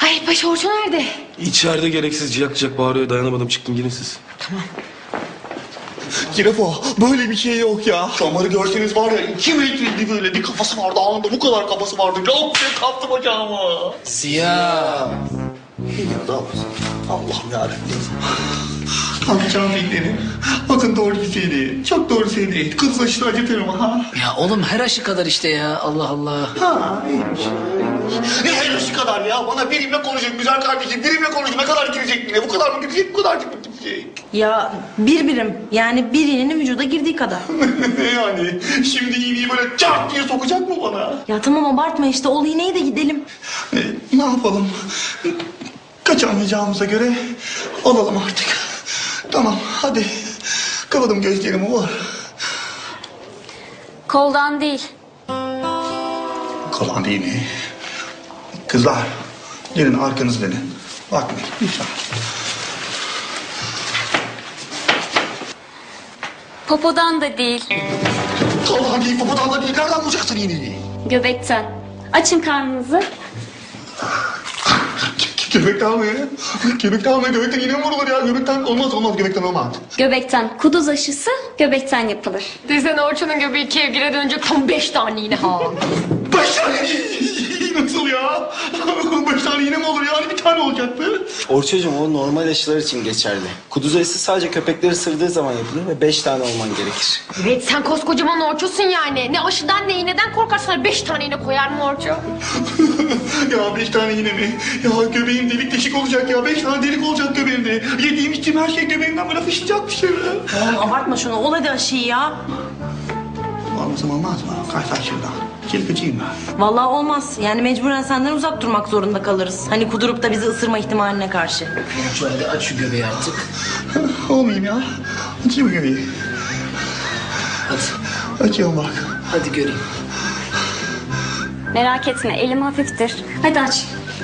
Ay Paşa Orço nerede? İçeride gereksiz ciyak ciyak bağırıyor. Dayanamadım, çıktım, girin siz. Tamam. Kirefo, böyle bir şey yok ya. Damarı görseniz var ya, 2 metreydi böyle. Bir kafası vardı, anında bu kadar kafası vardı. Çok diye kaptım bacağımı. Ziya. Ya da Allah'ım yarabbim. Kalkacağım beklerim. Bakın doğru söyledi. Çok doğru söyledi. Kız aşırı acıtırım ha. Ya oğlum her aşı kadar işte ya. Allah Allah. Ha, iyiymiş. Ne her aşı kadar ya? Bana birimle konuşacak güzel kardeşim. Birimle konuşacak, ne kadar girecek bile? Bu kadar mı girecek, bu kadarcık mı girecek? Ya bir birim yani bir iğnenin vücuda girdiği kadar. Ne yani? Şimdi iğneyi böyle çarp diye sokacak mı bana? Ya tamam abartma işte ol iğneyi de gidelim. Ne yapalım? Kaçamayacağımıza göre alalım artık. Tamam hadi. Kapadım gözlerimi var. Koldan değil. Kalan değil mi? Kızlar gelin arkanızı dönün. Bakmayın lütfen. Popodan da değil. Kalan değil, babadan da değil. Nereden bulacaksın iğneyi? Göbekten. Açın karnınızı. Göbekten mi? Göbekten mi? Göbekten iğne mi vurulur ya? Göbekten olmaz göbekten olmaz. Göbekten. Kuduz aşısı göbekten yapılır. Desene Orço'nun göbeği kevgire dönünce tam 5 tane iğne ha. 5 tane nasıl ya? 5 tane iğne mi olur ya? Hani bir tane olacaktı. Orçacığım o normal aşılar için geçerli. Kuduz aşısı sadece köpekleri ısırdığı zaman yapılır ve 5 tane olman gerekir. Evet sen koskocaman Orço'sun yani. Ne aşıdan ne iğneden korkarsan 5 tane iğne koyar mı Orço? Ya 5 tane iğne mi? Ya göbeğim delik deşik olacak ya. 5 tane delik olacak göbeğimde. Yediğim içtiğim her şey göbeğimden böyle fışacak bir şey. Oğlum abartma şunu ol hadi aşıyı ya. Olmasam olmaz mı? Kaç şuradan. Kirpiciyim ben. Vallahi olmaz yani mecburen senden uzak durmak zorunda kalırız. Hani kudurup da bizi ısırma ihtimaline karşı. Orço hadi aç şu göbeği artık. Olmayayım ya. Açayım mı göbeği? Hadi. Açıyorum bak. Hadi göreyim. Merak etme elim hafiftir. Hadi aç.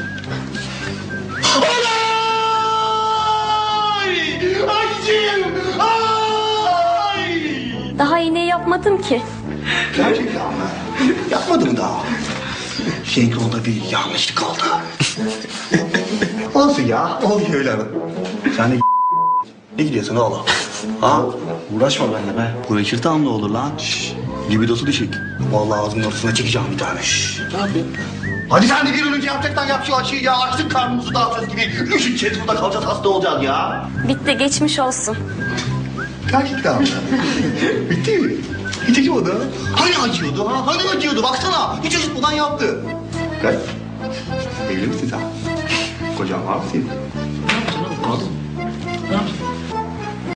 Ay! Aycığım! Ay! Daha iğneyi yapmadım ki. Gerçekten mi? Yapmadım daha. Senkronda bir yanlışlık oldu. Olsun ya. Oluyor öyle. Sen de ne gidiyorsun oğlum? Ha? Uğraşma benimle be. Uğraşırsan ne olur lan? Libidosu düşük. Vallahi ağzının ortasına çekeceğim bir tane. Ne yapayım? Hadi sen de bir an önce yapacaktan yap şu aşıyı ya. Açtık karnımızı dağıtacağız gibi. Üşüteceğiz burada kalacağız, hasta olacağız ya. Bitti geçmiş olsun. Gerçekten mi? Bitti mi? Hiç acımadı. Hani acıyordu ha? Hani acıyordu? Baksana. Hiç acıtmadan yaptı. Gel. Evli misin sen? Kocan var mı senin? Ne yapacaksın oğlum? Kadın.